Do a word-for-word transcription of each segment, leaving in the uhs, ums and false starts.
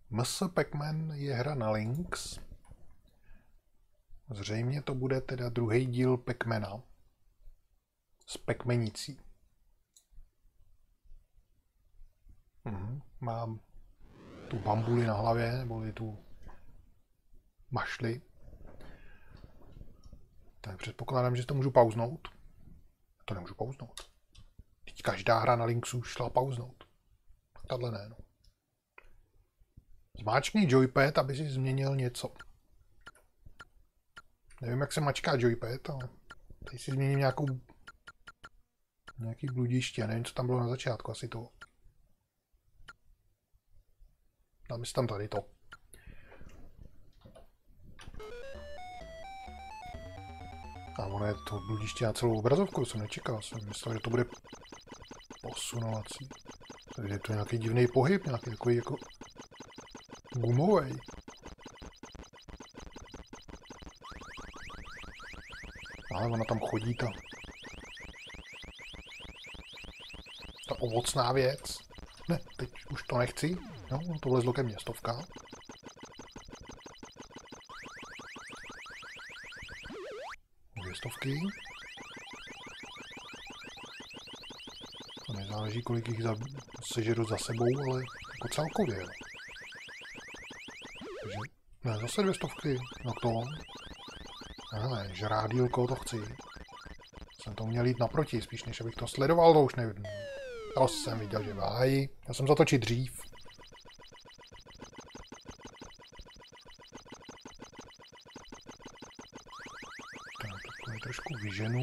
M S Pac-Man je hra na Lynx. Zřejmě to bude teda druhý díl Pac-Mana. S Pac-Manicí. Mhm. Mám tu bambuli na hlavě, neboli tu mašli. Tak předpokládám, že to můžu pauznout. To nemůžu pauznout. Teď každá hra na Lynxu šla pauznout. Tahle ne, no. Zmáčkni joypad, aby si změnil něco. Nevím, jak se mačká joypad, ale tady si změním nějakou nějaký bludiště. Nevím, co tam bylo na začátku, asi to. Dáme si tam tady to. A ono je to bludiště na celou obrazovku, jsem nečekal. Jsem myslel, že to bude posunovací. Takže je to nějaký divný pohyb, nějaký takový jako gumový. Ale ona tam chodí ta ta ovocná věc. Ne, teď už to nechci. No, to vlezlo ke mně stovka. Dvě stovky. To nezáleží, kolik jich za, sežeru za sebou, ale jako celkově. Takže, ne, zase dvě stovky. No to. Ne, žrádílko, to chci. Jsem to měl jít naproti, spíš než abych to sledoval, to už nevím. To jsem viděl, že vájí. Já jsem zatočit dřív. Tak, takhle trošku vyženu.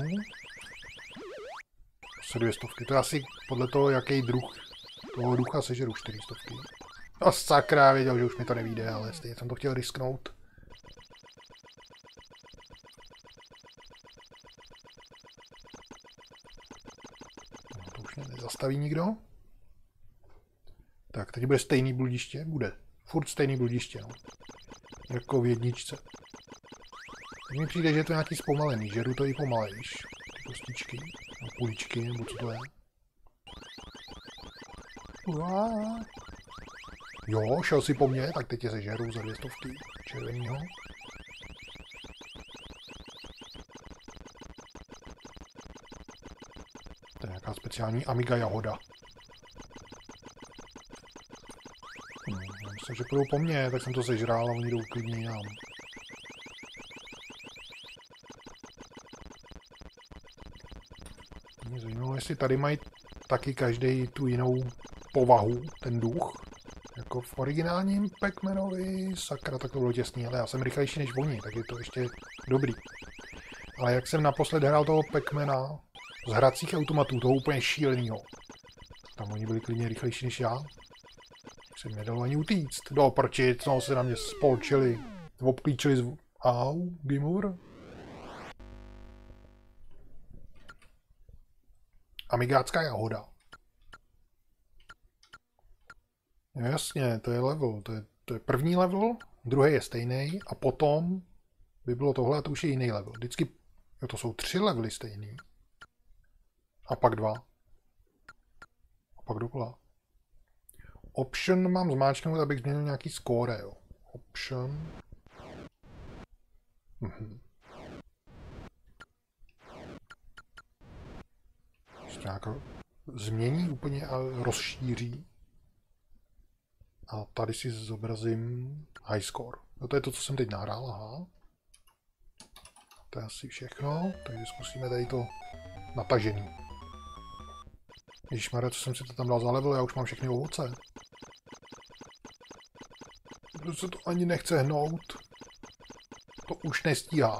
Zase dvě stovky. To je asi podle toho, jaký druh toho ducha sežeru čtyři stovky. No sakra, věděl, že už mi to nevíde, ale stejně jsem to chtěl risknout. No, to už mě nezastaví nikdo. Tak, teď bude stejný bludiště? Bude. Furt stejný bludiště, no. Jako v jedničce. Mně přijde, že je to nějaký zpomalený. Žeru to i pomalejš. Ty kostičky. No, půličky, nebo co to je. Uá. Jo, šel si po mně, tak teď je sežeru za dvě stovky červenýho. To je nějaká speciální Amiga jahoda. Hmm, myslím, že půjdou po mně, tak jsem to sežrál a oni jdou klidně jinam. Mě zajímalo, jestli tady mají taky každý tu jinou povahu, ten duch. Jako v originálním Pac-Manovi, sakra, tak to bylo těsný, ale já jsem rychlejší než oni, tak je to ještě dobrý. Ale jak jsem naposled hrál toho Pac-Mana z hracích automatů, toho úplně šílenýho, tam oni byli klidně rychlejší než já. Se mi nedalo ani utíct. Do prčic, no se na mě spolčili, obklíčili zvu... Au, Gimur. Amigácká jahoda. Jasně, to je level, to je, to je první level, druhý je stejný a potom by bylo tohle a to už je jiný level. Vždycky, jo, to jsou tři levely stejný. A pak dva. A pak dokola. Option mám zmáčknout, abych změnil nějaký score, jo. Option. Mhm. Ještě nějak změní úplně a rozšíří. A tady si zobrazím high score. No to je to, co jsem teď nahrál, aha. To je asi všechno, takže zkusíme tady to natažený. Ježišmarja, co jsem si to tam dal za level, já už mám všechny ovoce. Protože se to ani nechce hnout. To už nestíhá.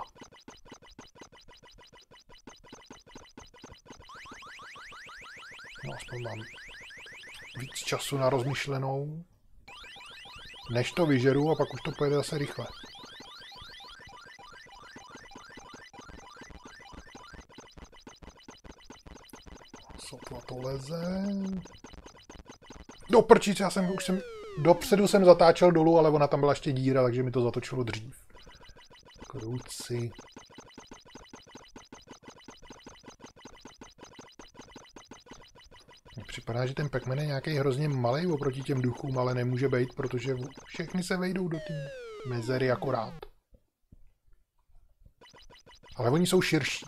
No aspoň mám víc času na rozmyšlenou, než to vyžeru a pak už to pojede zase rychle. Sotva to leze. Do prčic, já jsem už jsem dopředu jsem zatáčel dolů, ale ona tam byla ještě díra, takže mi to zatočilo dřív. Kruci. Připadá, že ten Pac-Man je nějaký hrozně malý oproti těm duchům, ale nemůže být, protože všechny se vejdou do té mezery akorát. Ale oni jsou širší.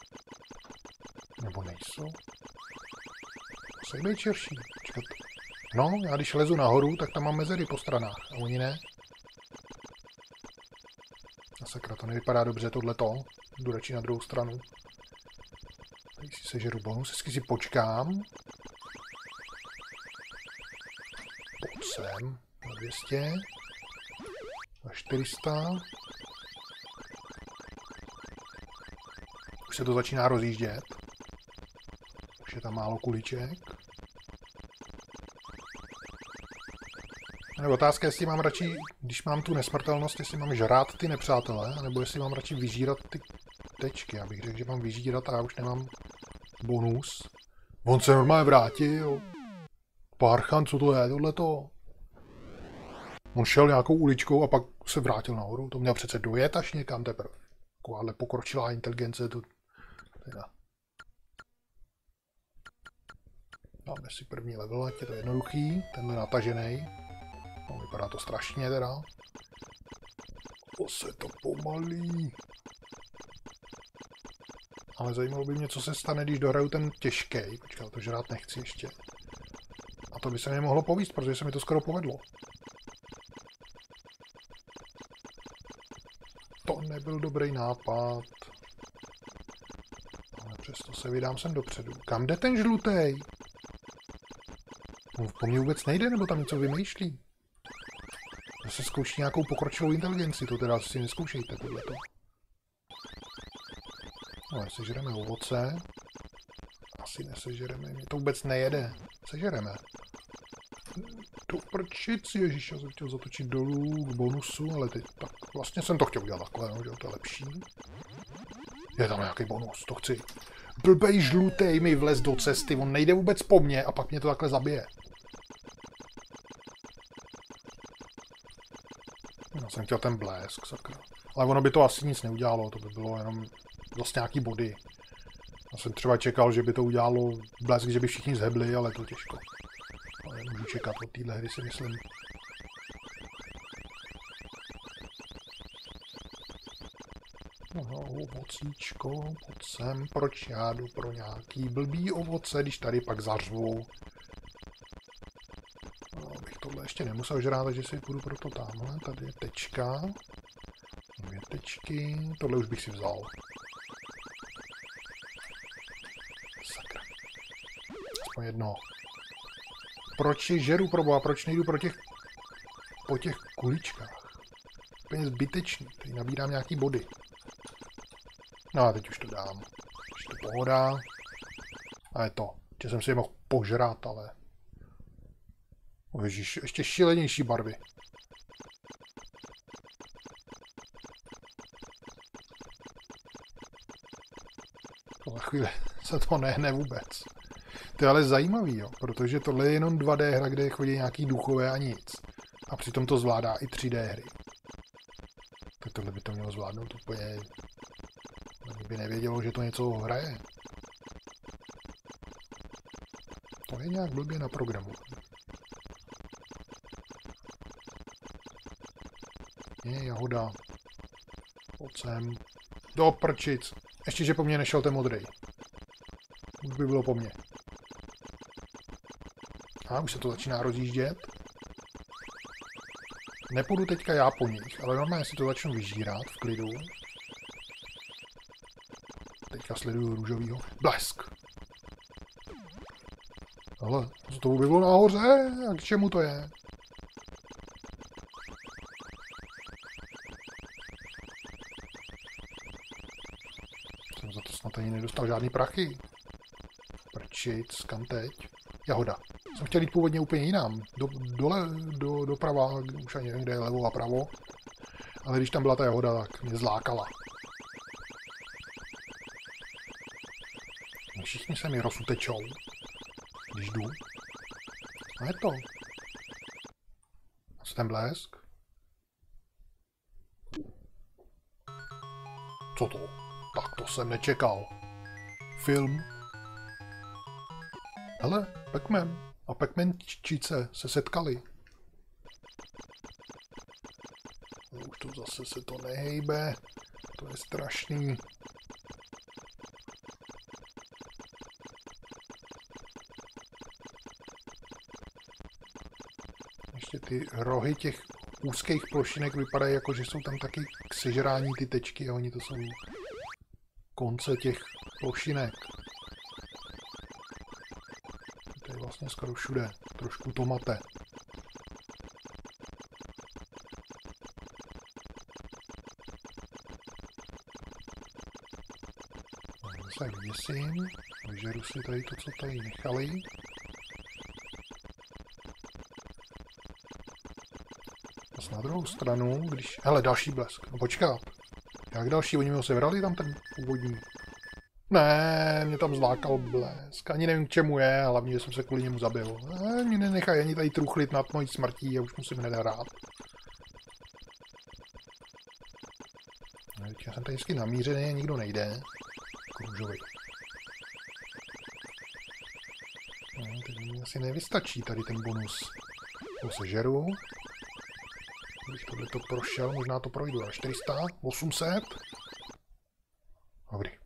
Nebo nejsou? Musí být širší. Počkat. No, já když lezu nahoru, tak tam mám mezery po stranách. A oni ne. A sakra, to nevypadá dobře tohleto. Jdu radši na druhou stranu. Tady si sežeru bonus, hezky si počkám. Pojď sem. Na dvě stě. Na čtyři sta. Už se to začíná rozjíždět. Už je tam málo kuliček. A otázka, jestli mám radši, když mám tu nesmrtelnost, jestli mám žrát ty nepřátelé, nebo jestli mám radši vyžírat ty tečky. Já bych řekl, že mám vyžírat a já už nemám bonus. On se normálně vrátil. Parchan, co to je, tohleto? On šel nějakou uličkou a pak se vrátil nahoru. To měl přece dojet až někam teprve. Takováhle pokročilá inteligence. To... Teda. Dáme si první level, ať je to jednoduchý. Tenhle natažený. No, vypadá to strašně teda. O, se to pomalí. Ale zajímalo by mě, co se stane, když dohraju ten těžký. Počkej, to žrát nechci ještě. A to by se mi mohlo povíst, protože se mi to skoro povedlo. To nebyl dobrý nápad. Ale přesto se vydám sem dopředu. Kam jde ten žlutej? On po mně vůbec nejde, nebo tam něco vymýšlí? Zase zkouší nějakou pokročilou inteligenci, to teda si neskoušejte tohleto. No, sežereme ovoce. Asi nesežereme, mě to vůbec nejede. Sežereme. Do prčic, ježiš, já jsem chtěl zatočit dolů k bonusu, ale teď tak vlastně jsem to chtěl udělat takhle, no, že to je lepší. Je tam nějaký bonus, to chci. Blbej žlutej mi vlez do cesty, on nejde vůbec po mně a pak mě to takhle zabije. Já jsem chtěl ten blesk, sakra. Ale ono by to asi nic neudělalo, to by bylo jenom vlastně nějaký body. Já jsem třeba čekal, že by to udělalo blesk, že by všichni zhebli, ale to těžko. Ale nemůžu čekat od téhle hry, si myslím. Aha, ovocíčko, pojď sem, proč já jdu pro nějaký blbý ovoce, když tady pak zařvu. No, bych tohle ještě nemusel žrát, takže si půjdu pro to tamhle. Tady je tečka. Dvě tečky, tohle už bych si vzal. Sakra. Aspoň jedno. Proč je žeru, proboha, proč nejdu pro těch, po těch kuličkách? Úplně zbytečný, tady nabírám nějaký body. No a teď už to dám. Už to pohoda. A je to. Že jsem si je mohl požrat, ale... O ježiš, ještě šílenější barvy. Tohle chvíli se to nehne vůbec. To je ale zajímavý, jo, protože tohle je jenom dva dé hra, kde chodí nějaký duchové a nic. A přitom to zvládá i tři dé hry. Tak tohle by to mělo zvládnout úplně... by nevědělo, že to něco hraje. To je nějak blbě na programu. Je jahoda. Pojď sem. Do prčic. Ještě, že po mně nešel ten modrej. Už by bylo po mně. A už se to začíná rozjíždět. Nepůjdu teďka já po nich, ale normálně si to začnu vyžírat v klidu. Teďka sleduju růžovýho. Blesk! Ale co to by bylo nahoře? A k čemu to je? Jsem za to snad ani nedostal žádný prachy. Prčic, kam teď? Jahoda. Jsem chtěl jít původně úplně jinam. Do, dole, do, doprava, už ani nevím, kde je levo a pravo. Ale když tam byla ta jahoda, tak mě zlákala. Všichni se mi rozutečou, když jdu. A je to. A co ten blesk? Co to? Tak to jsem nečekal. Film. Hele, Pac-Man a Pac-Mančice se setkali. No, už to zase se to nehejbe. To je strašný. Ještě ty rohy těch úzkých plošinek vypadají jako, že jsou tam taky k sežrání ty tečky a oni to jsou konce těch plošinek. To je vlastně skoro všude. Trošku to mate. Se vyděsím. Vyžeru si tady to, co tady nechali. A na druhou stranu, když... Hele, další blesk. No počkat. Jak další? Oni mi ho sebrali tam ten původní. Ne, mě tam zlákal blesk. Ani nevím, k čemu je, hlavně, že jsem se kvůli němu zabil. Ne, mě nenechají ani tady truchlit nad mojí smrtí a už musím hned hrát. Já jsem tady vždycky namířený a nikdo nejde. Jako růžový. No, teď mi asi nevystačí tady ten bonus. To sežeru. Když tohle to prošel, možná to projdu. A čtyři sta, osm set. Dobrý.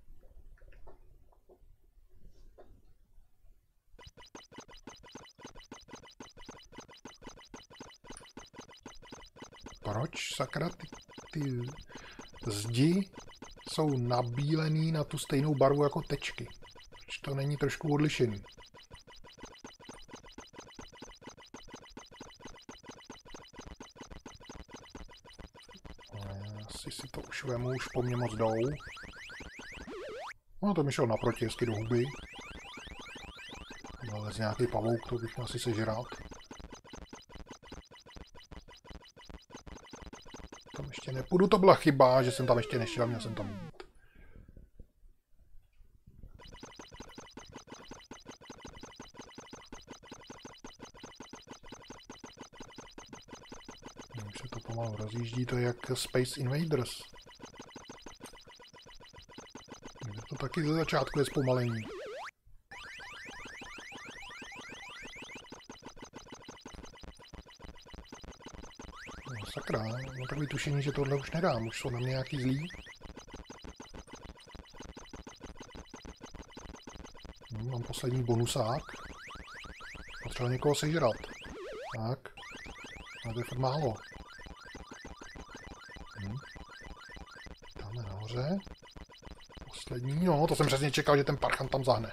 Proč, sakra, ty, ty zdi jsou nabílený na tu stejnou barvu jako tečky? Proč to není trošku odlišený? Asi si to už vemu, už po mně moc jdou. No to mi šel naproti, hezky do huby. Ale z nějaký pavouk, to bych měl asi sežrat. Tam ještě nepůjdu, to byla chyba, že jsem tam ještě nešel, měl jsem tam jít. Už se to pomalu rozjíždí, to je jak Space Invaders. To taky ze začátku je zpomalení. No sakra, mám takový tušení, že tohle už nedám, už jsou na mě nějaký zlý. No, mám poslední bonusák. Potřeba někoho sežrat. Tak. Ale to je fakt málo. Hm. Dáme nahoře. Poslední, no to jsem přesně čekal, že ten parchant tam zahne.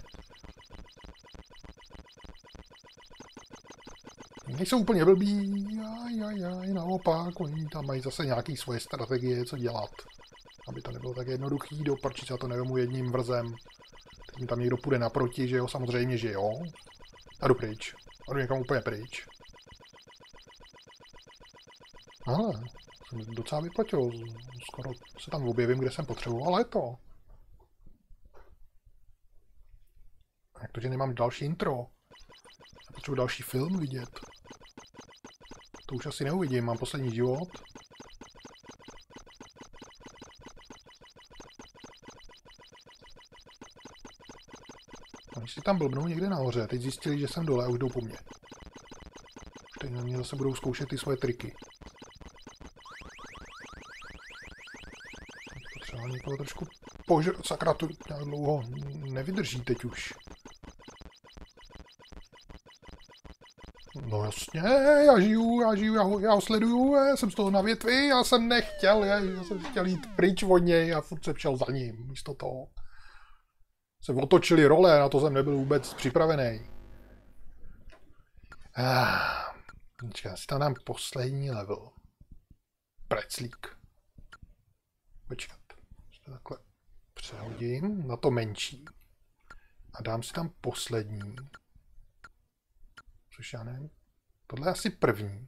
Nejsou úplně blbí, aj, aj, aj, naopak, oni tam mají zase nějaký svoje strategie, co dělat. Aby to nebylo tak jednoduchý, do prčice to nevemu jedním vrzem. Teď mi tam někdo půjde naproti, že jo, samozřejmě, že jo. A jdu pryč. A jdu někam úplně pryč. Aha, jsem docela vyplatil, skoro se tam objevím, kde jsem potřeboval, ale to. Jak to, že nemám další intro? Potřebuji další film vidět. To už asi neuvidím, mám poslední život. Oni si tam blbnou někde nahoře, teď zjistili, že jsem dole a už jdou po mně. Už teď na mě zase budou zkoušet ty svoje triky. Potřeba někoho trošku požrat, sakra, to dlouho nevydrží teď už. No jasně, já žiju, já žiju, já ho, já ho sleduju, já jsem z toho na větvi, já jsem nechtěl, já, já jsem chtěl jít pryč od něj a furt jsem šel za ním, místo toho. Se otočili role, na to jsem nebyl vůbec připravený. Ah, počkej, si tam dám poslední level. Preclík. Počkat, to takhle přehodím na to menší. A dám si tam poslední. Což já nevím. Tohle je asi první.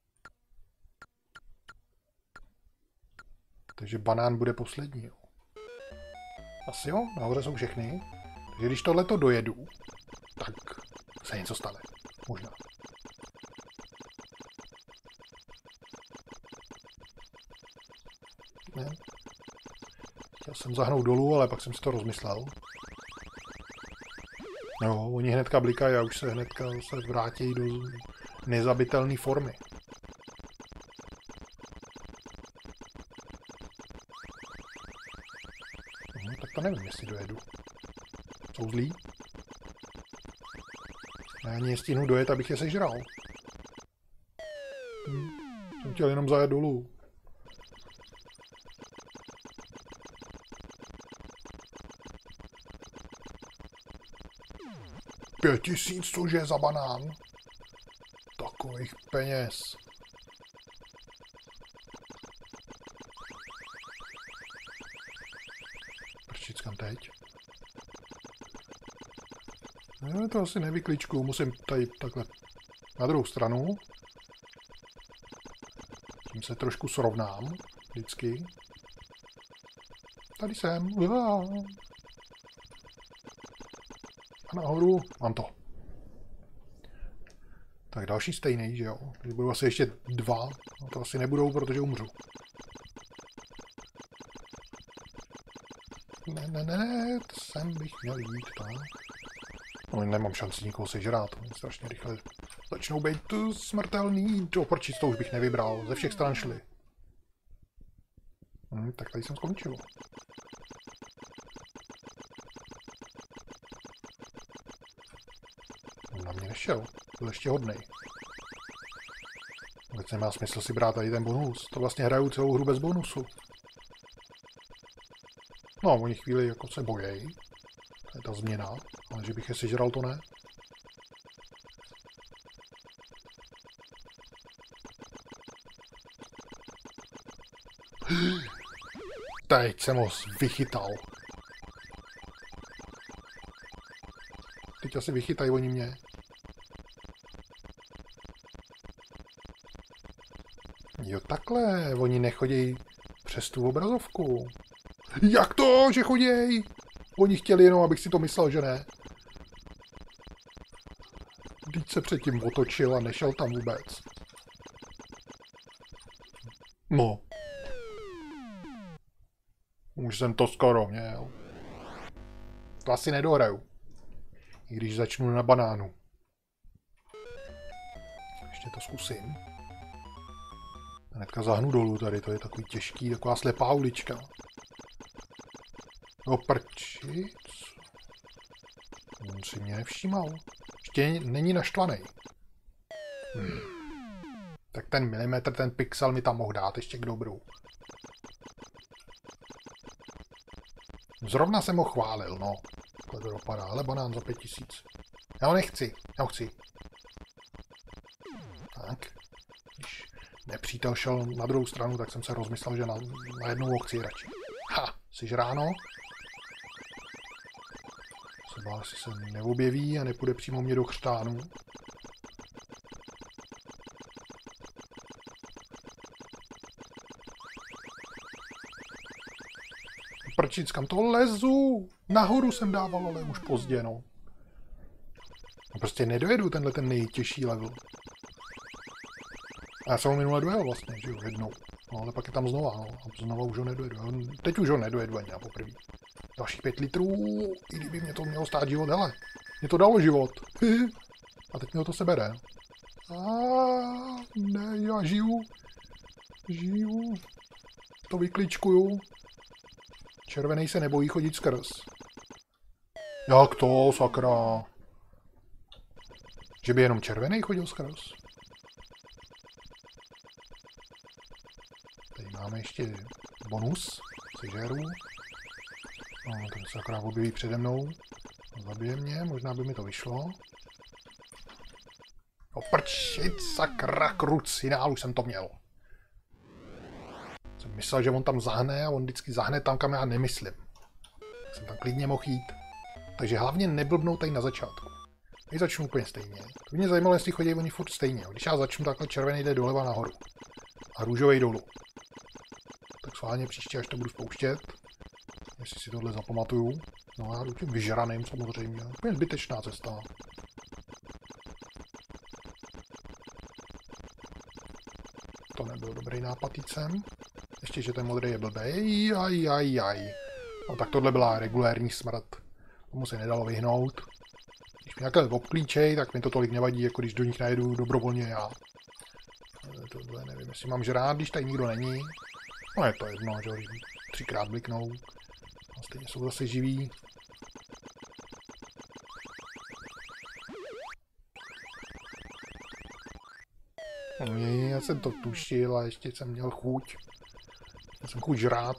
Takže banán bude poslední. Jo. Asi jo, nahoře jsou všechny. Takže když tohleto dojedu, tak se něco stane. Možná. Ne. Chtěl jsem zahnout dolů, ale pak jsem si to rozmyslel. No, oni hnedka blikají a už se hnedka se vrátí do nezabitelné formy. No, tak to nevím, jestli dojedu. Jsou zlí? Já ani nestihnu dojet, abych je sežral. Hm. Jsem chtěl jenom zajet dolů. Pět tisíc, cože za banán? Takových peněz. Prčic, kam teď? No, to asi nevykličku, musím tady takhle na druhou stranu. Tím se trošku srovnám, vždycky. Tady jsem. A nahoru mám to. Tak další stejný, že jo? Když budou asi ještě dva, no to asi nebudou, protože umřu. Ne, ne, ne, ne, to sem bych měl jít, tak. No, nemám šanci nikoho sežrát, oni strašně rychle začnou být smrtelný. To prčic, to už bych nevybral, ze všech stran šli. Hm, tak tady jsem skončil. Na mě nešel, byl ještě hodnej. Vůbec nemá smysl si brát tady ten bonus, to vlastně hraju celou hru bez bonusu. No, oni chvíli jako se bojejí, to je ta změna, ale že bych je sežral, to ne. Teď jsem ho vychytal. Teď asi vychytají oni mě. Jo, takhle, oni nechodí přes tu obrazovku. Jak to, že choděj? Oni chtěli jenom, abych si to myslel, že ne. Teď se předtím otočil a nešel tam vůbec. No. Už jsem to skoro měl. To asi nedohraju. I když začnu na banánu. Ještě to zkusím. Hnedka zahnu dolů tady, to je takový těžký, taková slepá ulička. No prčic. On si mě nevšímal. Ještě není naštvaný. Hmm. Tak ten milimetr, ten pixel mi tam mohl dát ještě k dobru. Zrovna jsem ho chválil, no. Takhle to dopadá, ale banán za pět tisíc. Já ho nechci, já ho chci. Tak. Když nepřítel šel na druhou stranu, tak jsem se rozmyslel, že na, na jednou ho chci radši. Ha, jsi žráno? Se bál, jestli se neobjeví a nepůjde přímo mě do chřtánu. Prčic, kam to lezu? Nahoru jsem dával, ale už pozdě, no. No prostě nedojedu tenhle ten nejtěžší level. A já jsem ho minule dojel vlastně, že jo, jednou. No ale pak je tam znova, no. A znova už ho nedojedu. Teď už ho nedojedu ani na poprvé. Dalších pět litrů, i kdyby mě to mělo stát život, hele. Mě to dalo život. A teď mě to sebere. A ne, já žiju. Žiju. To vykličkuju. Červený se nebojí chodit skrz. Jak to, sakra? Že by jenom červený chodil skrz? Tady máme ještě bonus. Sežeru. No, ten se akorát objeví přede mnou. Zabije mě, možná by mi to vyšlo. Oprčit, sakra, krucinál, už jsem to měl. Jsem myslel, že on tam zahne a on vždycky zahne tam, kam já nemyslím. Tak jsem tam klidně mohl jít. Takže hlavně neblbnout tady na začátku. Teď začnu úplně stejně. To mě zajímalo, jestli chodí oni furt stejně. Když já začnu takhle, červený jde doleva nahoru. A růžový dolů. Tak schválně příště, až to budu spouštět. Jestli si tohle zapamatuju. No já jdu tím vyžraným samozřejmě. Úplně zbytečná cesta. To nebyl dobrý nápad jít sem. Ještě, že ten modrý je blbej. Aj, aj, aj. No tak tohle byla regulérní smrt. Tomu se nedalo vyhnout. mě takhle obklíčej, tak mi to tolik nevadí, jako když do nich najedu dobrovolně já. Tohle nevím, jestli mám žrát, když tady nikdo není. No je to jedno, že třikrát bliknou. A stejně jsou zase živí. No, já jsem to tušil a ještě jsem měl chuť. Já jsem chuť žrát.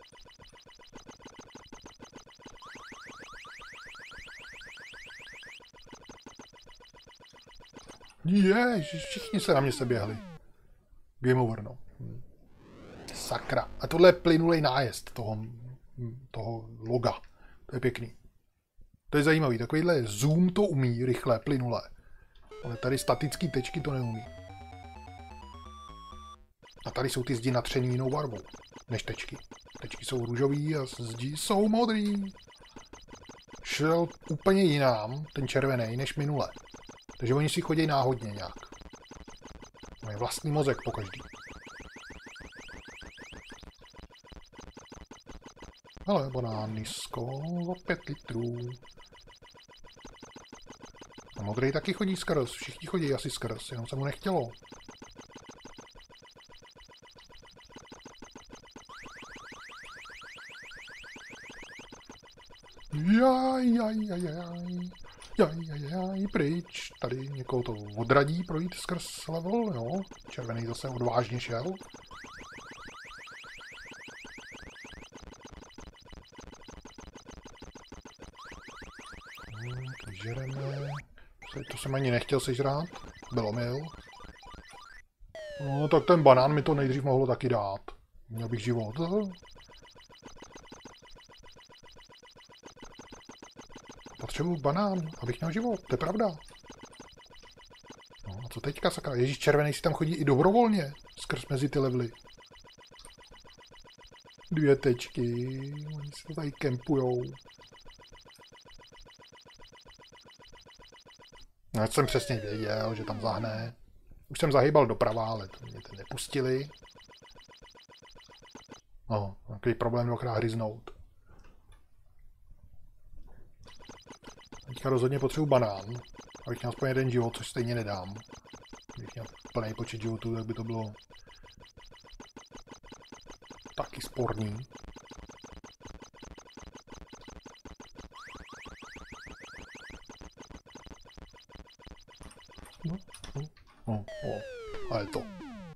Ježiš, všichni se na mě seběhli. Game over, no. Sakra. A tohle je plynulej nájezd toho, toho loga. To je pěkný. To je zajímavý. Takovýhle zoom to umí rychle, plynule. Ale tady statický tečky to neumí. A tady jsou ty zdi natřený jinou barvou než tečky. Tečky jsou růžový a zdi jsou modrý. Šel úplně jinám, ten červený, než minule. Takže oni si chodí náhodně nějak. Mají vlastní mozek pokaždý. Ale banánisko za pět litrů. A modrý taky chodí skrz. Všichni chodí asi skrz, jenom se mu nechtělo. Jaj, jaj, jaj, jaj. Jaj, jaj, jaj, pryč. Tady někoho to odradí projít skrz level, jo. Červený zase odvážně šel. Hmm, žereme. To jsem ani nechtěl sežrát. Bylo mil. No tak ten banán mi to nejdřív mohlo taky dát. Měl bych život. Potřebuji banán, abych měl život, to je pravda. No a co teďka, sakra? Ježíš, červený si tam chodí i dobrovolně, skrz mezi ty levely. Dvě tečky, oni se tady kempujou. No, já jsem přesně věděl, že tam zahne. Už jsem zahýbal doprava, ale to mě to nepustili. No, takový problém dvakrát hryznout. Teďka rozhodně potřebuji banán, abych měl aspoň jeden život, což stejně nedám. Kdybych měl plný počet životů, tak by to bylo taky sporný. No, no, no, no, ale to.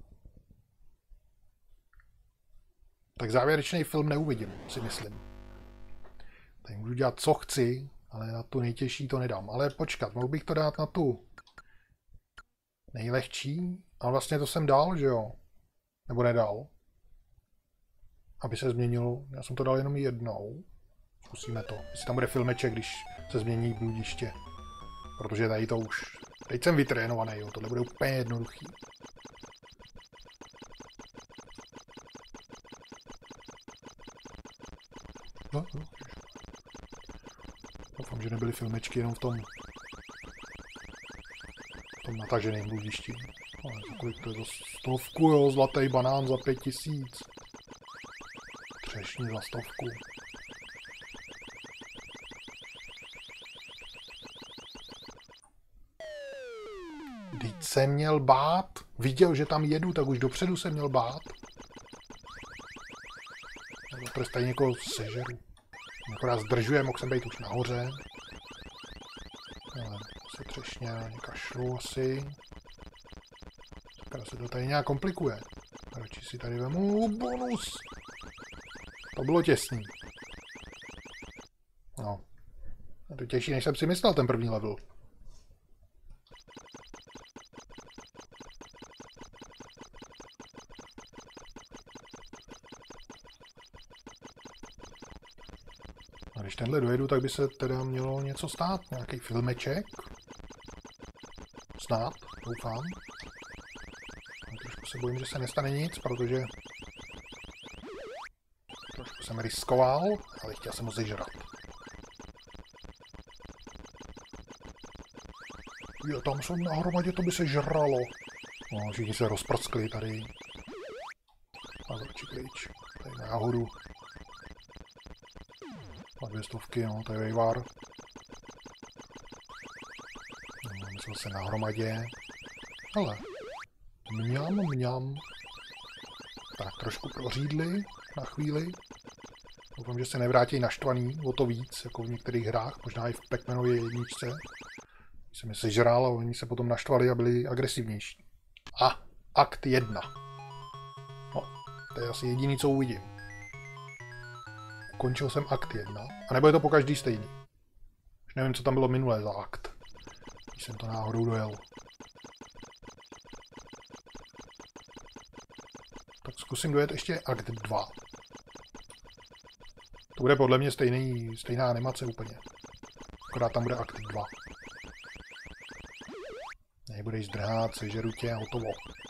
Tak závěrečný film neuvidím, si myslím. Tady můžu dělat, co chci, ale na tu nejtěžší to nedám. Ale počkat, mohl bych to dát na tu nejlehčí. Ale vlastně to jsem dal, že jo? Nebo nedal? Aby se změnilo. Já jsem to dal jenom jednou. Zkusíme to. Jestli tam bude filmeček, když se změní bludiště. Protože tady to už... Teď jsem vytrénovaný, jo. Tohle bude úplně jednoduchý. No, no. Doufám, že nebyly filmečky jenom v tom, v tom nataženém bludišti. Ale za kolik to je? Za stovku, jo, zlatý banán za pět tisíc. Třešní za stovku. Vždyť jsem měl bát. Viděl, že tam jedu, tak už dopředu jsem měl bát. Nebo stejně někoho sežeru. Akorát zdržuje, mohl jsem být už nahoře. Ale se třešně kašlu asi. Takhle se to tady nějak komplikuje. Radši si tady vemu bonus. To bylo těsný. No. A to těžší, než jsem si myslel, ten první level. A když tenhle dojedu, tak by se teda mělo něco stát. Nějaký filmeček. Snad, doufám. A trošku se bojím, že se nestane nic, protože trošku jsem riskoval, ale chtěl jsem ho zežrat. Jo, tam jsou na hromadě, to by se žralo. No, všichni se rozprskli tady. A radši pryč. Tady náhodu. A dvě stovky, no, to je vejvar. Jsem se na hromadě. Hele. Mňam, mňam. Tak trošku prořídli na chvíli. Doufám, že se nevrátí naštvaný o to víc, jako v některých hrách, možná i v Pac-Manově jedničce. Jsem je sežral a oni se potom naštvali a byli agresivnější. A, akt jedna. No, to je asi jediný, co uvidím. Ukončil jsem akt jedna. A nebo je to po každý stejný. Už nevím, co tam bylo minulé za akt. Když jsem to náhodou dojel. Tak zkusím dojet ještě akt dva. To bude podle mě stejný, stejná animace úplně. Akorát tam bude akt dva. Nebudeš zdrhat, sežeru tě a hotovo.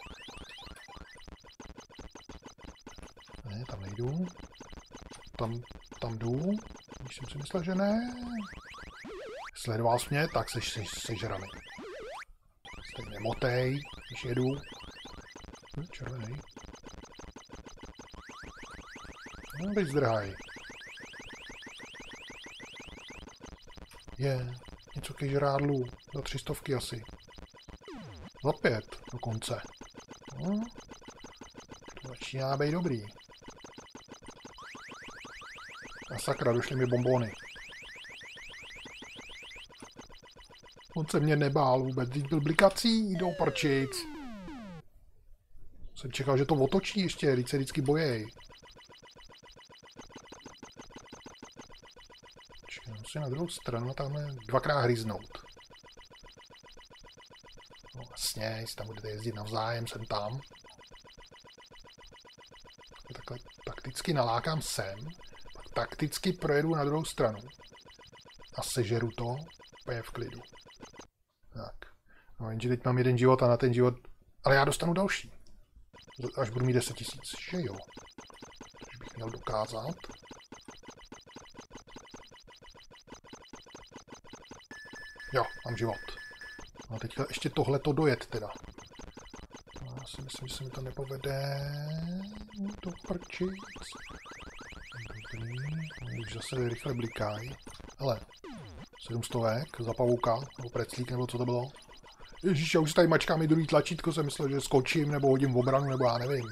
Ne, tam nejdu. Tam, tam jdu. Když jsem si myslel, že ne. Sledoval jsi mě, tak seš se, sežraný. Stejně motej, když jedu. Hm, červený. No, teď zdrhaj. Je, něco ke žrádlu. Za tři stovky asi. Za pět dokonce. No, to začíná být dobrý. A sakra, došly mi bonbony. On se mě nebál vůbec, teď byl blikací do prčic. Jsem čekal, že to otočí ještě, teď se vždycky bojej. Čekám si na druhou stranu a tam je dvakrát hryznout. No vlastně, jestli tam budete jezdit navzájem, jsem tam. Takhle takticky nalákám sem, pak takticky projedu na druhou stranu. A sežeru to, úplně v klidu. Tak. No jenže teď mám jeden život a na ten život... Ale já dostanu další. Až budu mít deset tisíc, že jo. Což bych měl dokázat. Jo, mám život. A teďka ještě tohleto dojet teda. Já si myslím, že se mi to nepovede. Do prčic. Dobrý. Už zase rychle blikají. Hele. sedm stovek za pavouka, nebo preclík, nebo co to bylo. Ježíš, já už si tady mačkám i druhý tlačítko, jsem myslel, že skočím, nebo hodím v obranu, nebo já nevím.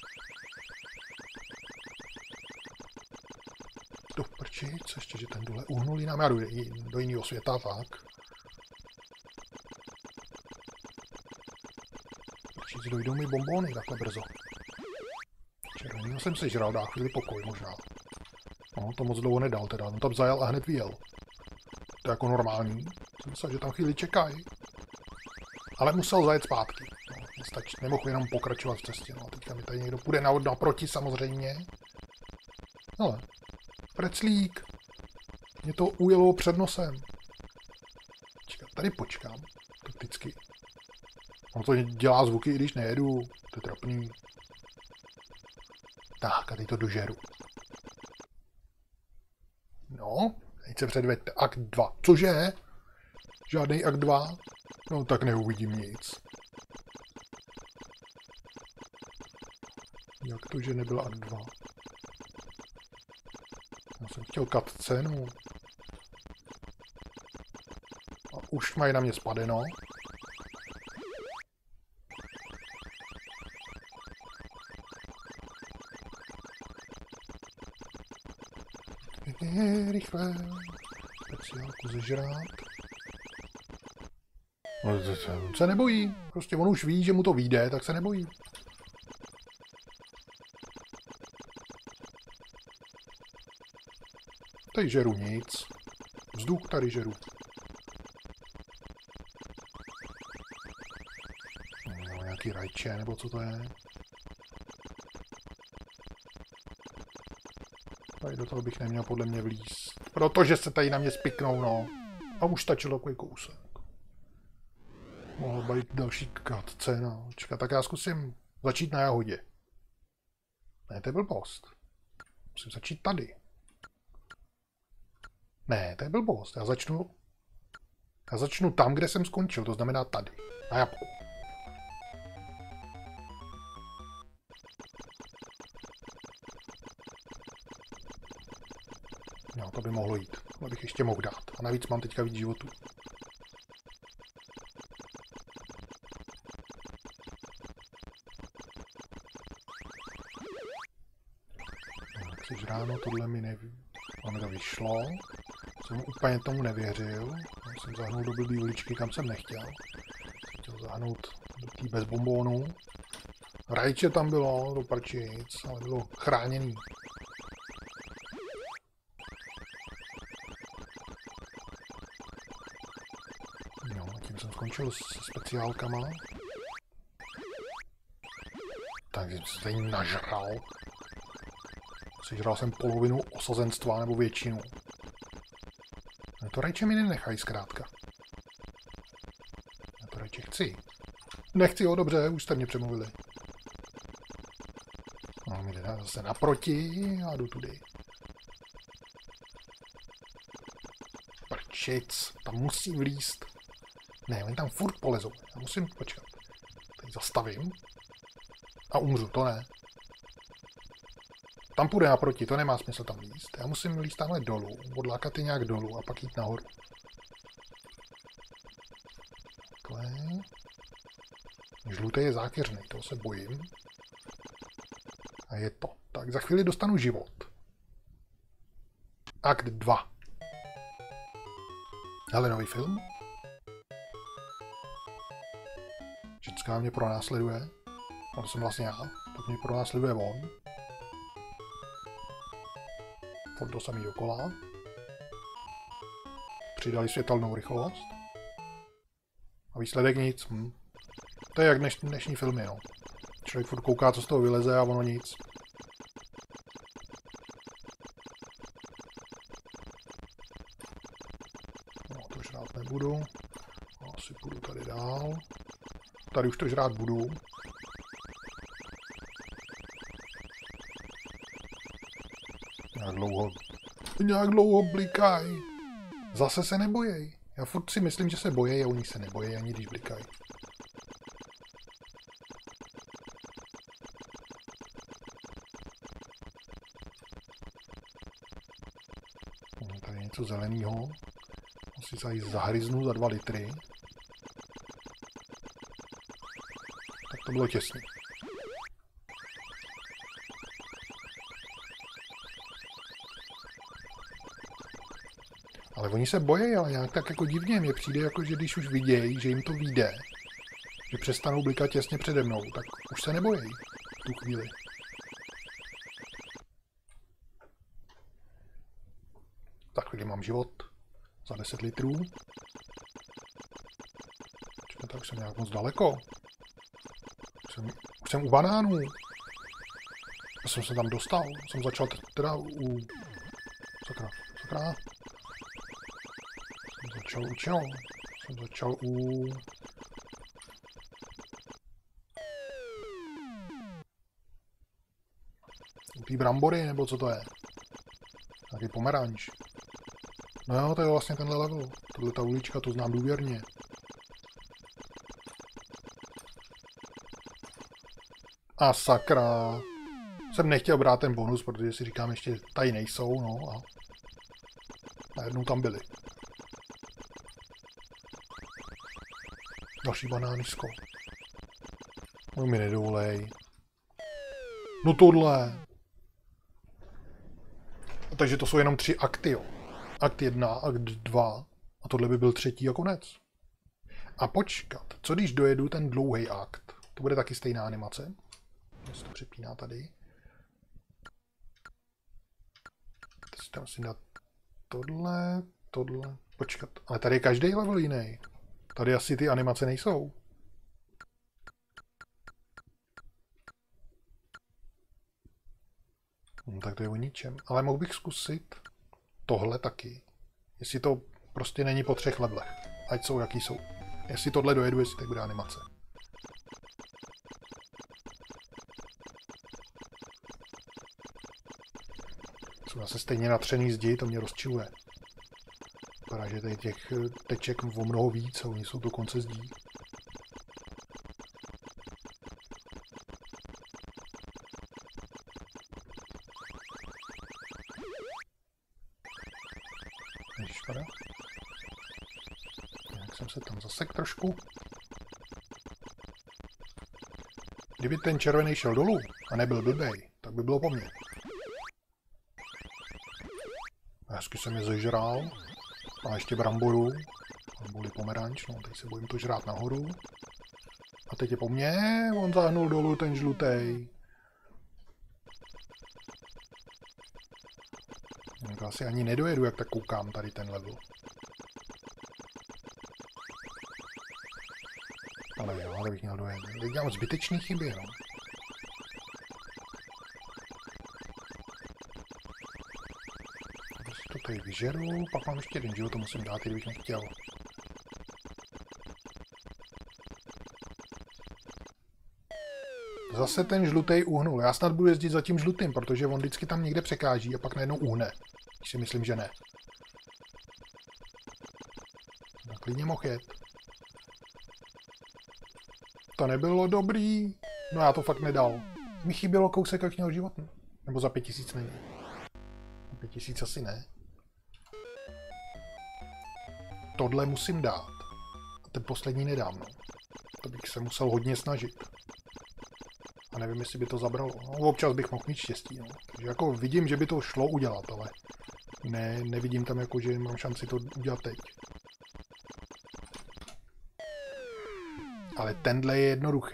Do prčic, ještě, že ten dole uhnul jinam, já jdu do jiného světa, tak. Prčic, dojdou mi bonbony takhle brzo. Červenýho jsem sežral, dá chvíli pokoj možná. No, to moc dlouho nedal teda, on tam zajel a hned vyjel. To je jako normální. Jsem myslel, že tam chvíli čekají. Ale musel zajet zpátky. No, nestačí, nemohl jenom pokračovat v cestě. No, teďka mi tady někdo půjde naproti samozřejmě. Ale, preclík. Mě to ujelo před nosem. Čekat, tady počkám. Takticky. On to dělá zvuky, i když nejedu. To je trapný. Tak, a teď to dožeru. No, teď se předveďte. Akt dva. Cože? Žádný akt dva? No, tak neuvidím nic. Jak to, že nebyl akt dva? Já jsem chtěl cutscénu. A už mají na mě spadeno. Je, rychle. Speciálku zežrát. No, on se nebojí. Prostě on už ví, že mu to vyjde, tak se nebojí. Tady žeru nic. Vzduch tady žeru. No, nějaký rajče, nebo co to je? Tady do toho bych neměl podle mě vlízt. Protože se tady na mě spiknou, no. A už stačilo takový kousek. Mohla být další cutscéna. Čekat, tak já zkusím začít na jahodě. Ne, to je blbost. Musím začít tady. Ne, to je blbost. Já začnu... Já začnu tam, kde jsem skončil. To znamená tady. Na jabku. No, to by mohlo jít. To bych ještě mohl dát. A navíc mám teďka víc životů. Sežráno, tohle mi neví. A mi to vyšlo. Jsem úplně tomu nevěřil. Já jsem zahnul do blbý uličky, kam jsem nechtěl. Chtěl zahnout do té bez bombónů. Rajče tam bylo, do prčic, ale bylo chráněný. No, a tím jsem skončil se speciálkama. Tak jsem se tady nažral. Sežral jsem polovinu osazenstva, nebo většinu. No to rajče mi nenechají zkrátka. Já to rajče chci. Nechci ho, dobře, už jste mě přemluvili. No, mi jde zase naproti a jdu tudy. Prčic, tam musí vlízt. Ne, oni tam furt polezou. Já musím počkat. Teď zastavím. A umřu, to ne. Tam půjde naproti, to nemá smysl tam líst. Já musím líst tamhle dolů, odlákat je nějak dolů a pak jít nahoru. Takhle. Žlutý je zákeřný, toho se bojím. A je to. Tak za chvíli dostanu život. Akt dva. Hele, nový film. Ženská mě pronásleduje. A to jsem vlastně já. Tak mě pronásleduje on. Furt to samý dokola. Přidali světelnou rychlost. A výsledek nic. Hm. To je jak dneš, dnešní filmy, no. Člověk furt kouká, co z toho vyleze a ono nic. No, to žrát nebudu. Asi půjdu tady dál. Tady už to žrát budu. Nějak dlouho, nějak dlouho blikají. Zase se nebojí. Já furt si myslím, že se bojí a oni se nebojí, ani když blikají. Tady je něco zeleného. Asi se zahryznu za dva litry. Tak to bylo těsný. Ale oni se bojí, ale nějak tak jako divně. Mně přijde, jako, že když už vidějí, že jim to vyjde, že přestanou blikat těsně přede mnou, tak už se nebojí v tu chvíli. Tak chvíli mám život za deset litrů. Čekaj, tak jsem nějak moc daleko. Už jsem, už jsem u banánů. Já jsem se tam dostal. Jsem začal teda u... Sakra, sakra. Jsem začal u čeho? Jsem začal u... U té brambory, nebo co to je? Nějaký pomeranč. No jo, to je vlastně tenhle level. Tohle ta ulička, to znám důvěrně. A sakra. Jsem nechtěl brát ten bonus, protože si říkám, ještě tady nejsou, no a... Najednou tam byli. Další banánisko. No mi nedovolej. No tohle. Takže to jsou jenom tři akty, jo. Akt jedna, akt dva. A tohle by byl třetí a konec. A počkat, co když dojedu ten dlouhý akt? To bude taky stejná animace. Mě se to přepíná tady. Teď si tam si dát tohle, tohle. Počkat, ale tady je každý level jiný. Tady asi ty animace nejsou. No, tak to je o ničem. Ale mohl bych zkusit tohle taky. Jestli to prostě není po třech levelech. Ať jsou, jaký jsou. Jestli tohle dojedu, jestli tak bude animace. Jsou zase stejně natřený zdi, to mě rozčiluje. Vypadá, že tady těch teček o mnoho víc a oni jsou dokonce zdí. Ježišpada. Jak jsem se tam zasek trošku. Kdyby ten červený šel dolů a nebyl blbej, tak by bylo po mně. Hezky jsem je zežral. A ještě bramboru. Brambory pomeranč, no teď se bojím to žrát nahoru. A teď je po mně, on zahnul dolů ten žlutej. Já asi ani nedojedu, jak tak koukám tady ten level. Ale jo, ale bych měl dojet. Teď dělám zbytečný chyby, no. To tady vyžeru, pak mám ještě jeden život, to musím dát, kdybych nechtěl. Zase ten žlutej uhnul. Já snad budu jezdit za tím žlutým, protože on vždycky tam někde překáží a pak najednou uhne. Když si myslím, že ne. No, klidně mohl jet. To nebylo dobrý. No já to fakt nedal. Mi chybělo kousek, jak měl život. Nebo za pět tisíc není. Za pět tisíc asi ne. Tohle musím dát. A ten poslední nedám, no. To bych se musel hodně snažit. A nevím, jestli by to zabralo. No, občas bych mohl mít štěstí, no. Takže jako vidím, že by to šlo udělat, ale ne, nevidím tam jako, že mám šanci to udělat teď. Ale tenhle je jednoduchý.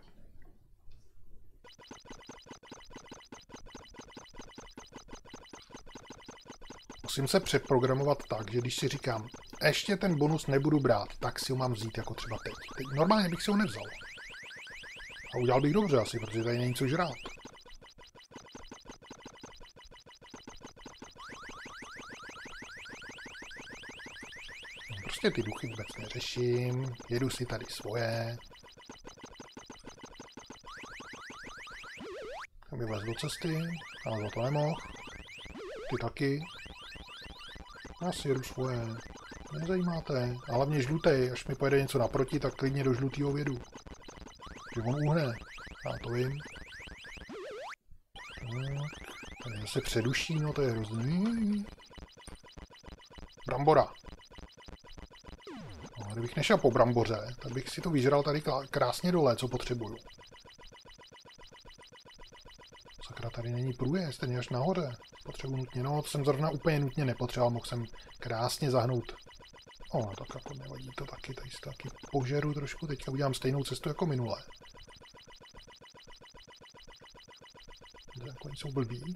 Musím se přeprogramovat tak, že když si říkám, ještě ten bonus nebudu brát, tak si ho mám vzít jako třeba teď. Teď normálně bych si ho nevzal. A udělal bych dobře asi, protože tady není co žrát. Prostě ty duchy vůbec neřeším. Jedu si tady svoje. Tam vylez do cesty, ale za to nemohl. Ty taky. Já si jedu svoje. Nezajímáte. A hlavně žlutej, až mi pojede něco naproti, tak klidně do žlutýho vědu. Že on uhne. Já to vím. Tak. Tady se předuší, no to je hrozný. Brambora. No, kdybych nešel po bramboře, tak bych si to vyžral tady krásně dole, co potřebuju. Sakra, tady není průjezd, ten je až nahoře. Potřebuji nutně, no to jsem zrovna úplně nutně nepotřeboval, mohl jsem krásně zahnout. O, tak jako nevadí to taky, tady si to taky požeru trošku, teďka udělám stejnou cestu jako minule. Jako jsou blbí.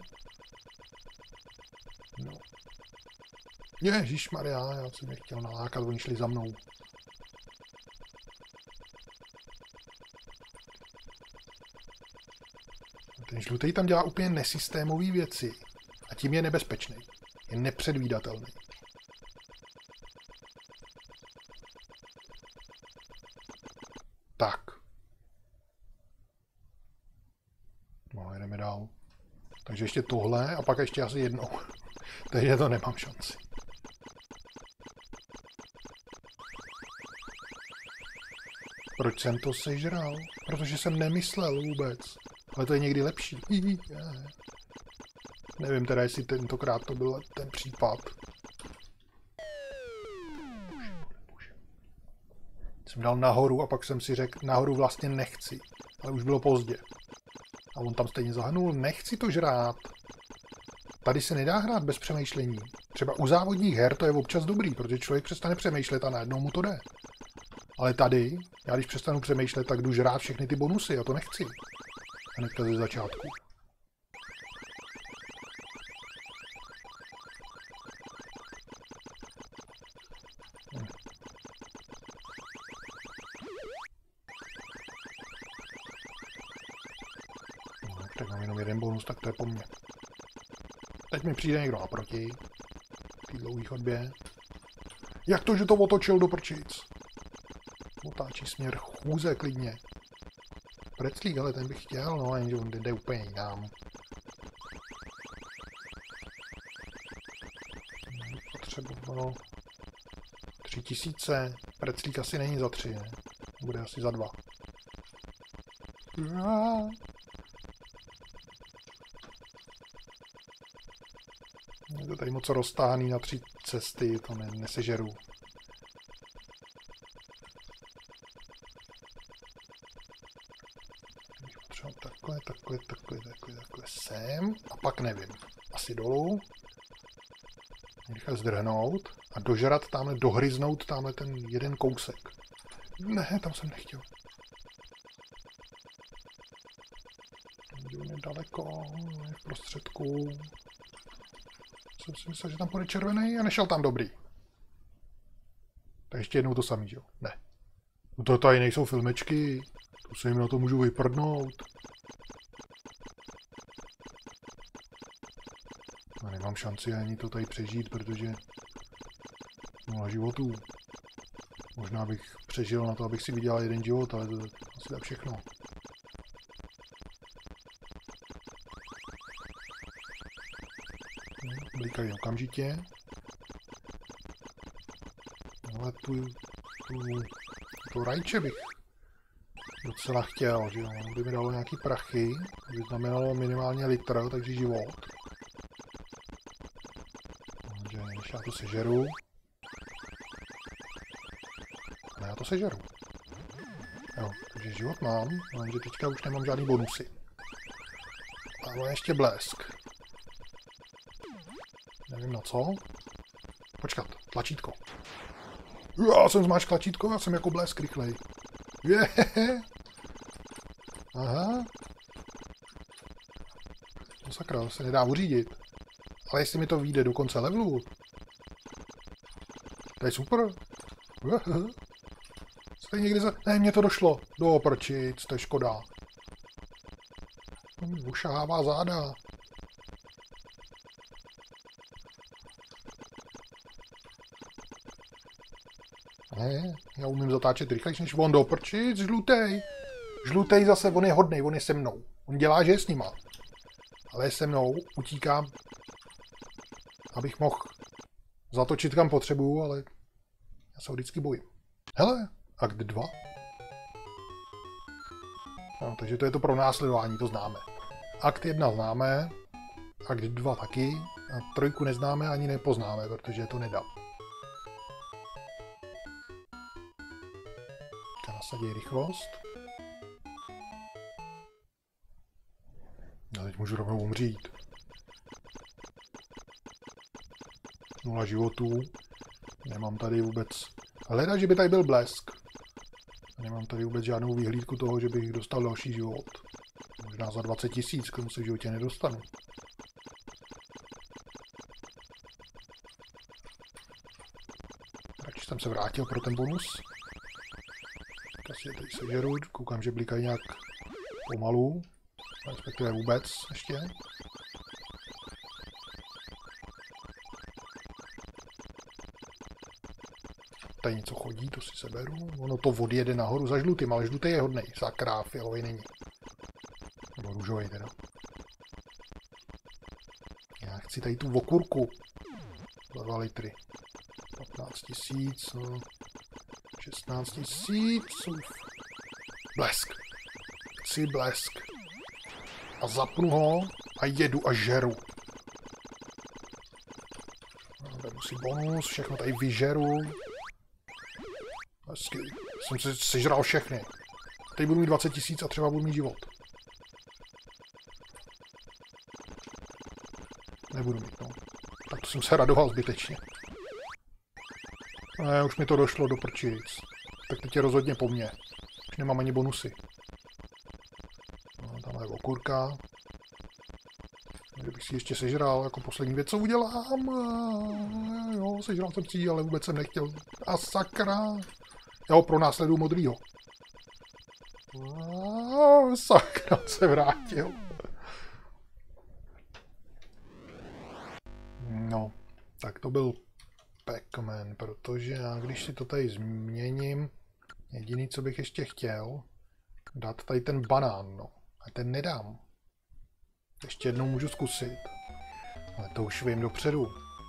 No. Ježišmarja, já jsem je chtěl nalákat, oni šli za mnou. Ten žlutej tam dělá úplně nesystémové věci. A tím je nebezpečný. Je nepředvídatelný. Tak. No, jdeme dál. Takže ještě tohle a pak ještě asi jednou. Takže to nemám šanci. Proč jsem to sežral? Protože jsem nemyslel vůbec. Ale to je někdy lepší. Nevím teda, jestli tentokrát to byl ten případ. Jsem dal nahoru a pak jsem si řekl, nahoru vlastně nechci. Ale už bylo pozdě. A on tam stejně zahnul, nechci to žrát. Tady se nedá hrát bez přemýšlení. Třeba u závodních her to je občas dobrý, protože člověk přestane přemýšlet a najednou mu to jde. Ale tady, já když přestanu přemýšlet, tak jdu žrát všechny ty bonusy a to nechci. Hnedka ze začátku. Hm. No, tak mám jenom jeden bonus, tak to je po mně. Teď mi přijde někdo naproti. V té dlouhé chodbě. Jak to, že to otočil do prčic? Otáčí směr chůze klidně. Preclík, ale ten bych chtěl, no, jenže on jde úplně jinam. Potřebovalo tři tisíce. Preclík asi není za tři, ne? Bude asi za dva. Je to tady moc roztáhaný na tři cesty, to ne, nesežeru. Takhle, takhle, takhle, takhle, takhle sem. A pak nevím. Asi dolů. Rychle zdrhnout a dožrat tamhle, dohryznout tamhle ten jeden kousek. Ne, tam jsem nechtěl. On je daleko, je v prostředku. Jsem si myslel, že tam půjde červený a nešel tam dobrý. Tak ještě jednou to samý, jo? Ne. No to tady nejsou filmečky. To se jim na to můžu vyprdnout. A nemám šanci ani to tady přežít, protože nula životů. Možná bych přežil na to, abych si vydělal jeden život, ale to je asi tak všechno. Blikají okamžitě. Ale tu, tu, tu rajče bych docela chtěl, že jo. By mi dalo nějaký prachy, by znamenalo minimálně litr, takže život. Takže já to sežeru. Ale já to sežeru. Jo, takže život mám, ale teďka už nemám žádný bonusy. Ale ještě blesk. Nevím na co. Počkat, tlačítko. Já jsem zmáčkl tlačítko, já jsem jako blesk rychlej. Jehehe. Aha. No sakra, to se nedá uřídit. Ale jestli mi to vyjde do konce levelu. To je super. Jste někdy za... Ne, mně to došlo. Do prčic, to je škoda. To mi ušahává záda. Ne, já umím zatáčet rychlejš než on, do prčic, žlutej. Žlutej zase, on je hodnej, on je se mnou. On dělá, že je s nima. Ale je se mnou, utíkám, abych mohl zatočit kam potřebuju, ale já se ho vždycky bojím. Hele, akt dva. No, takže to je to pronásledování, to známe. Akt jedna známe, akt dva taky, a trojku neznáme ani nepoznáme, protože to nedám. Nasadí rychlost. Já teď můžu rovnou umřít. Nula životů. Nemám tady vůbec... Hleda, že by tady byl blesk. Nemám tady vůbec žádnou výhlídku toho, že bych dostal další život. Možná za dvacet tisíc, k tomu se v životě nedostanu. Radši jsem se vrátil pro ten bonus. Asi je tady sežeru, koukám, že blikají nějak pomalu, respektive vůbec ještě. Tady něco chodí, to si seberu. Ono to odjede nahoru za žlutým, ale žlutý je hodnej. Sakra, fialový není. Nebo růžový teda. Já chci tady tu okurku. Za dva litry. patnáct tisíc. No. šestnáct tisíc. Blesk. Chci blesk. A zapnu ho a jedu a žeru. Beru si bonus, všechno tady vyžeru. Hezky. Jsem si sežral všechny. Teď budu mít dvacet tisíc a třeba budu mít život. Nebudu mít, no. Tak to jsem se radoval zbytečně. Ne, už mi to došlo do prčic. Tak teď je rozhodně po mně. Už nemám ani bonusy. No, tamhle je okurka. Kdybych si ještě sežral jako poslední věc, co udělám. Jo, sežral jsem si, ale vůbec jsem nechtěl. A sakra. Já ho pronásleduju modrýho. A sakra, se vrátil. No, tak to byl Pac-Man, protože já když si to tady změním, jediný, co bych ještě chtěl, dát tady ten banán, no. A ten nedám. Ještě jednou můžu zkusit. Ale to už vím dopředu.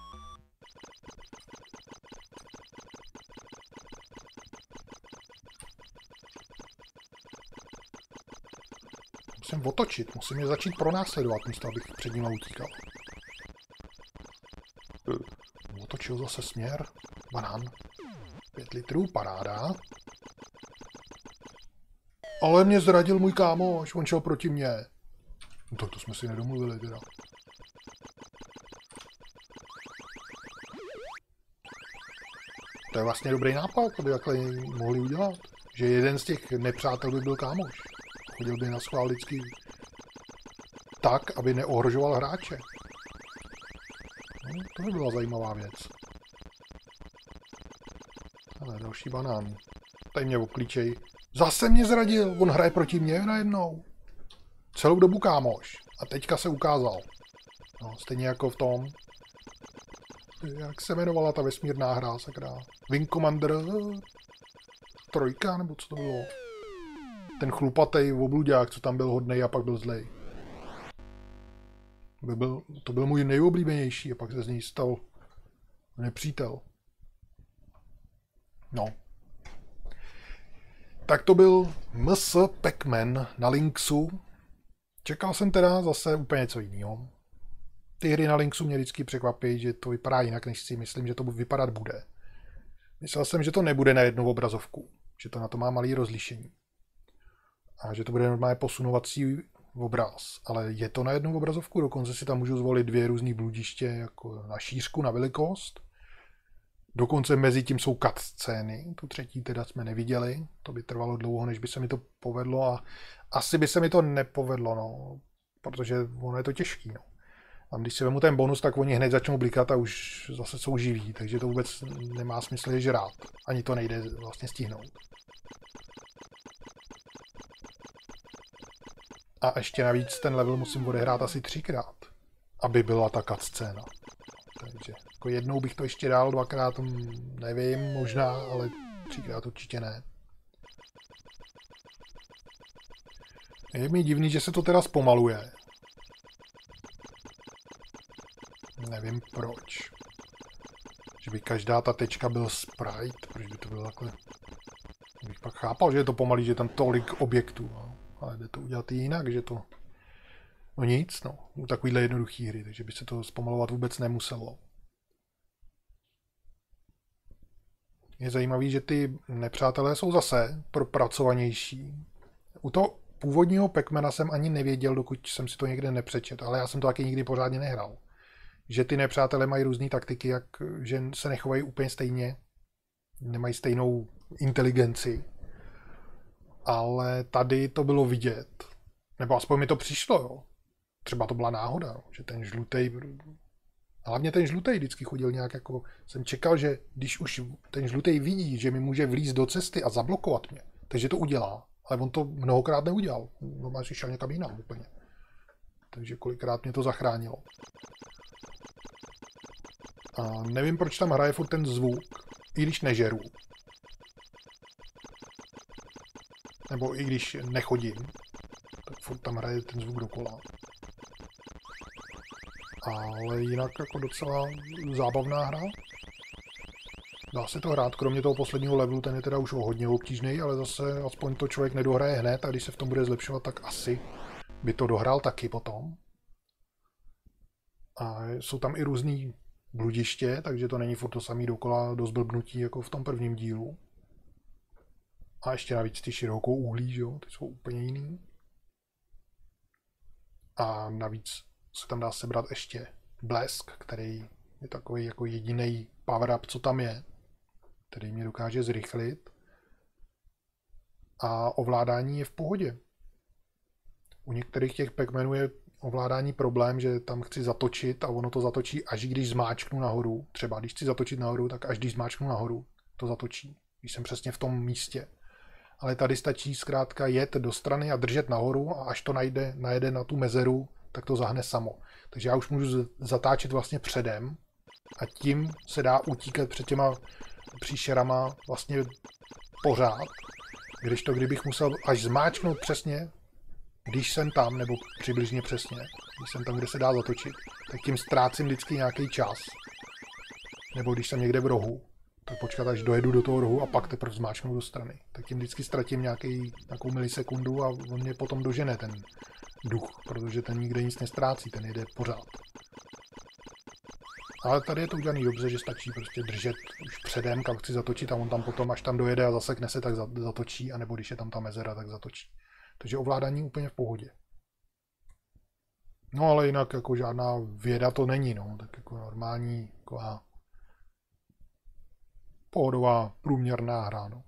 Musím otočit, musím je začít pronásledovat, místo abych před nimi utíkal. Otočil zase směr. Banán. Pět litrů, paráda. Ale mě zradil můj kámoš, on šel proti mně. No tak to jsme si nedomluvili teda. To je vlastně dobrý nápad, aby takhle mohli udělat. Že jeden z těch nepřátel by byl kámoš. Chodil by na schvál vždycky tak, aby neohrožoval hráče. No, to by byla zajímavá věc. Ale další banán. Tady mě obklíčej. Zase mě zradil, on hraje proti mně najednou. Celou dobu kámoš. A teďka se ukázal. No, stejně jako v tom. Jak se jmenovala ta vesmírná hra, sakra? Wing Commander trojka, nebo co to bylo? Ten chlupatej obluďák, co tam byl hodnej a pak byl zlej. To byl, to byl můj nejoblíbenější a pak se z něj stal nepřítel. No. Tak to byl M S Pac-Man na Lynxu. Čekal jsem teda zase úplně něco jiného. Ty hry na Lynxu mě vždycky překvapí, že to vypadá jinak, než si myslím, že to vypadat bude. Myslel jsem, že to nebude na jednu obrazovku, že to na to má malý rozlišení. A že to bude normálně posunovací obraz. Ale je to na jednu obrazovku, dokonce si tam můžu zvolit dvě různý bludiště, jako na šířku, na velikost. Dokonce mezi tím jsou cutscény, tu třetí teda jsme neviděli, to by trvalo dlouho, než by se mi to povedlo a asi by se mi to nepovedlo, no, protože ono je to těžký, no. A když si vemu ten bonus, tak oni hned začnou blikat a už zase jsou živí, takže to vůbec nemá smysl je žrát, ani to nejde vlastně stihnout. A ještě navíc ten level musím odehrát asi třikrát, aby byla ta cutscéna. Takže jako jednou bych to ještě dal, dvakrát nevím, možná, ale třikrát určitě ne. Je mi divný, že se to teda zpomaluje. Nevím proč. Že by každá ta tečka byl sprite, proč by to bylo takhle. Bych pak chápal, že je to pomalý, že je tam tolik objektů, no. Ale jde to udělat i jinak, že to... No nic, no. U takovýhle jednoduchý hry, takže by se to zpomalovat vůbec nemuselo. Je zajímavý, že ty nepřátelé jsou zase propracovanější. U toho původního Pac-Mana jsem ani nevěděl, dokud jsem si to někde nepřečetl, ale já jsem to taky nikdy pořádně nehrál. Že ty nepřátelé mají různé taktiky, jak, že se nechovají úplně stejně, nemají stejnou inteligenci. Ale tady to bylo vidět. Nebo aspoň mi to přišlo, jo. Třeba to byla náhoda, jo, že ten žlutej... Hlavně ten žlutej vždycky chodil nějak jako... Jsem čekal, že když už ten žlutej vidí, že mi může vlízt do cesty a zablokovat mě, takže to udělá. Ale on to mnohokrát neudělal. Normálně si šel někam jinam úplně. Takže kolikrát mě to zachránilo. A nevím, proč tam hraje furt ten zvuk, i když nežeru. Nebo i když nechodím, tak furt tam hraje ten zvuk dokola. Ale jinak jako docela zábavná hra. Dá se to hrát, kromě toho posledního levelu, ten je teda už hodně obtížný, ale zase aspoň to člověk nedohraje hned a když se v tom bude zlepšovat, tak asi by to dohrál taky potom. A jsou tam i různý bludiště, takže to není furt to samý dokola do zblbnutí jako v tom prvním dílu. A ještě navíc ty širokou uhlí, že jo, ty jsou úplně jiný. A navíc se tam dá sebrat ještě blesk, který je takový jako jediný power up, co tam je, který mě dokáže zrychlit. A ovládání je v pohodě. U některých těch Pac-Manů je ovládání problém, že tam chci zatočit a ono to zatočí, až když zmáčknu nahoru. Třeba když chci zatočit nahoru, tak až když zmáčknu nahoru, to zatočí. Když jsem přesně v tom místě. Ale tady stačí zkrátka jet do strany a držet nahoru a až to najde, najede na tu mezeru, tak to zahne samo. Takže já už můžu zatáčet vlastně předem a tím se dá utíkat před těma příšerama vlastně pořád. Když to, kdybych musel až zmáčknout přesně, když jsem tam, nebo přibližně přesně, když jsem tam, kde se dá zatočit, tak tím ztrácím vždycky nějaký čas. Nebo když jsem někde v rohu, tak počkat, až dojedu do toho rohu a pak teprve zmáčknu do strany. Tak tím vždycky ztratím nějaký, nějakou milisekundu a on mě potom dožene ten duch, protože ten nikde nic nestrácí, ten jede pořád. Ale tady je to udělané dobře, že stačí prostě držet už předem, kam chci zatočit a on tam potom, až tam dojede a zasekne se, tak zatočí, anebo když je tam ta mezera, tak zatočí. Takže ovládání úplně v pohodě. No ale jinak jako žádná věda to není, no, tak jako normální, jako pohodová průměrná hra. No.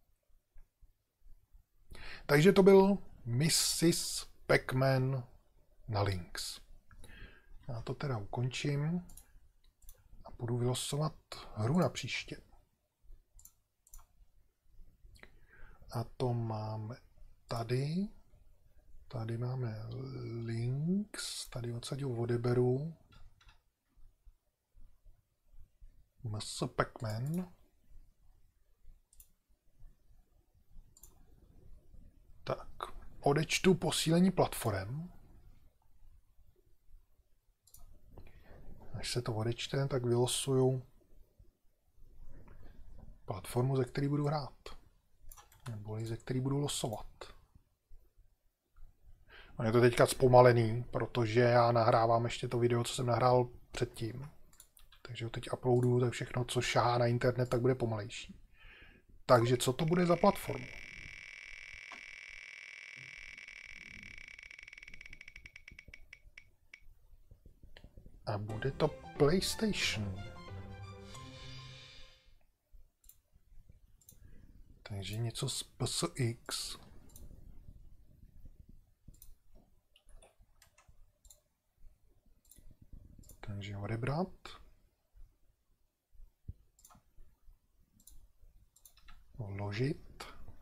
Takže to byl missus Pac-Man na Lynx. Já to teda ukončím a budu vylosovat hru na příště. A to máme tady. Tady máme Lynx. Tady odsaď odeberu. mister Pac-Man. Tak, odečtu posílení platform. Až se to odečte, tak vylosuju platformu, ze které budu hrát. Nebo ze které budu losovat. A je to teďka zpomalený, protože já nahrávám ještě to video, co jsem nahrál předtím. Takže ho teď uploaduju, tak všechno, co šahá na internet, tak bude pomalejší. Takže co to bude za platformu? A bude to PlayStation. Takže něco z P S X. Takže odebrat. Vložit.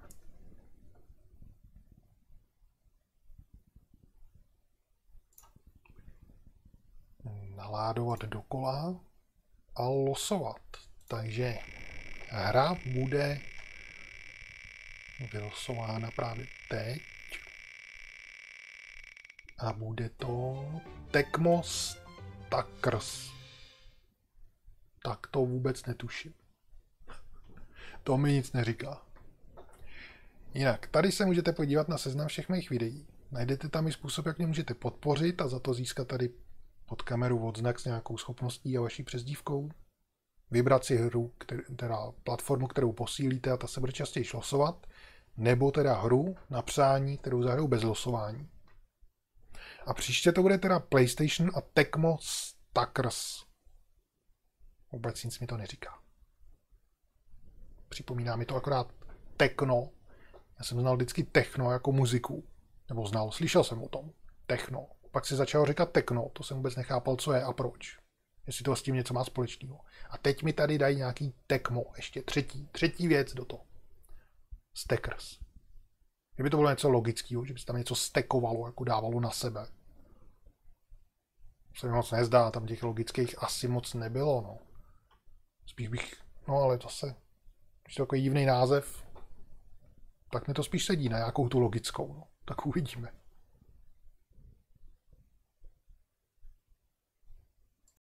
Naládovat dokola a losovat. Takže hra bude vylosována právě teď. A bude to Tecmo Stackers. Tak to vůbec netuším. To mi nic neříká. Jinak, tady se můžete podívat na seznam všech mých videí. Najdete tam i způsob, jak mě můžete podpořit a za to získat tady pod kameru odznak s nějakou schopností a vaší přezdívkou. Vybrat si hru, který, teda platformu, kterou posílíte a ta se bude častěji losovat, nebo teda hru na přání, kterou zahraju bez losování. A příště to bude teda PlayStation a Tecmo Stackers. Vůbec nic mi to neříká. Připomíná mi to akorát techno. Já jsem znal vždycky techno jako muziku. Nebo znal, slyšel jsem o tom. Techno. Pak si začal říkat techno, to jsem vůbec nechápal, co je a proč. Jestli to s tím něco má společného. A teď mi tady dají nějaký Tecmo, ještě třetí, třetí věc do toho. Stackers. Kdyby to bylo něco logického, že by se tam něco stekovalo, jako dávalo na sebe. Se mi moc nezdá, tam těch logických asi moc nebylo, no. Spíš bych, no ale zase, když to takový divný název, tak mi to spíš sedí na nějakou tu logickou, no. Tak uvidíme.